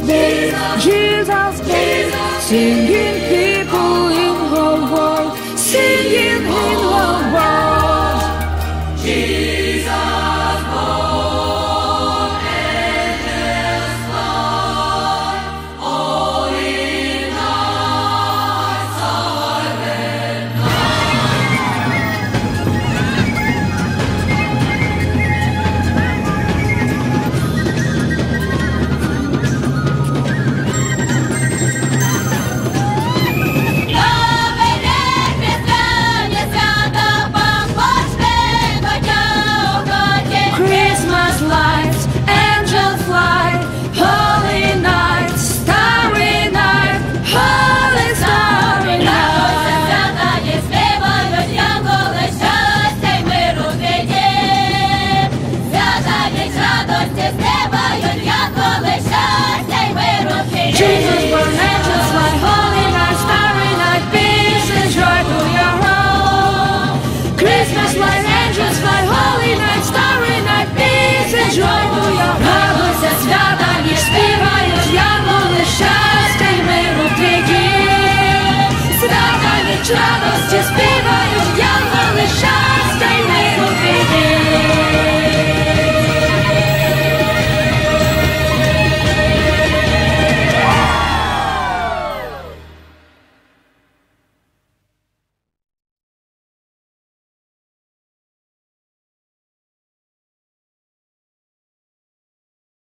birthday, Jesus came, singing people in the world, singing in the world. Jesus born, angels fly, all in our silent Christmas lights, angel flight, holy night, starry night, holy starry night. Jesus born, angels fly, holy night, starry night, peace and joy to your home. Christmas light, angels fly, holy night, starry night, peace and joy to your home. Радуйся, свята, ніж співають янголи, щастя й миру твій дім. Свята ніч радості співають.